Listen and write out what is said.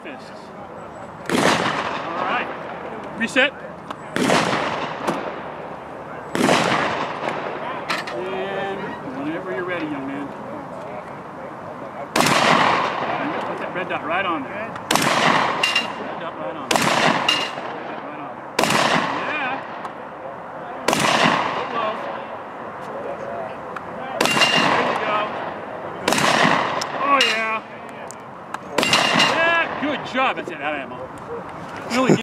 fists. All right. Reset. And whenever you're ready, young man. Put that red dot right on there. Red dot right on there. Red dot right on there. Yeah. Go low. There you go. Oh yeah. Yeah, good job. That's it. Out of ammo. Really